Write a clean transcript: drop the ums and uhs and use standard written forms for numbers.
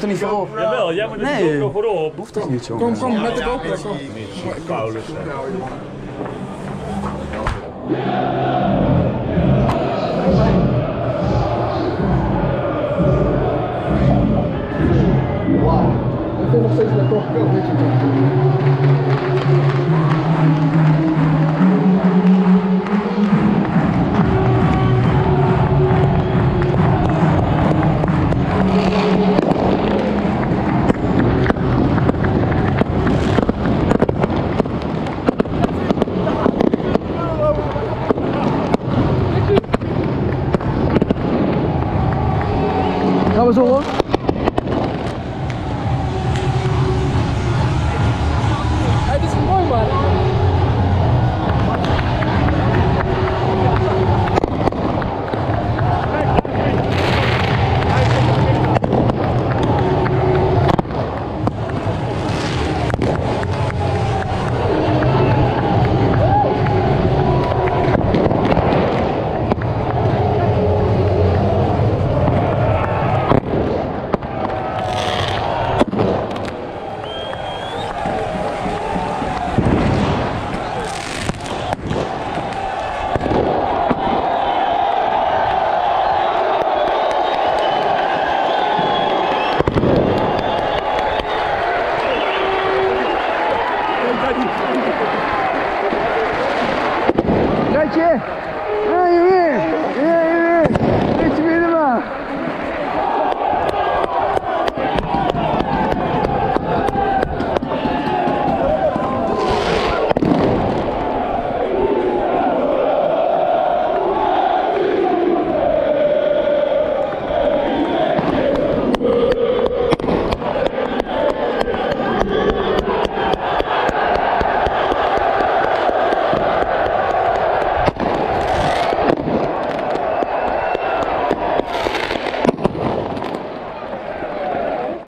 er niet voorop. Jawel, jij moet er de GoPro voorop. Hoeft toch niet, jongen. Kom, met de GoPro. Mitchel Paulissen. Ik vind nog steeds dat toch wel een beetje. Gaan we zo hoor. Het is mooi man. Rijtje!